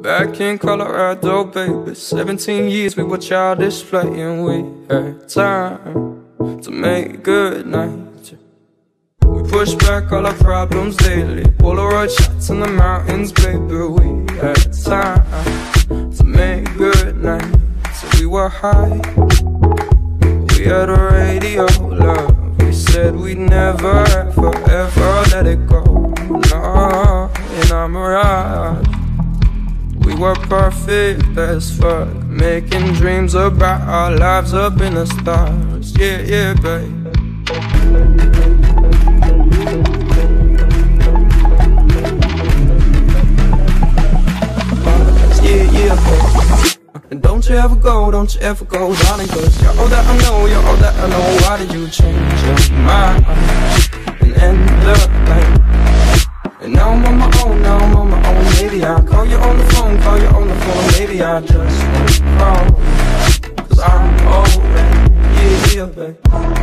Back in Colorado, baby, 17 years we were childish playing. We had time to make good nights. We push back all our problems daily, Polaroid shots in the mountains, baby. We had time to make good nights. We were high, we had a radio, love. We said we'd never, ever, ever let it go. No, in our mirage, we were perfect as fuck, making dreams about our lives up in the stars. Yeah, yeah, babe. Yeah, yeah, babe. And don't you ever go, darling, 'cause you're all that I know, you're all that I know. Why did you change your mind and end the night? And now I'm on my own, now I'm on my own. Maybe I'll call you on the phone, call you on the phone. Maybe I just won't call, 'cause I'm old, yeah, yeah, babe.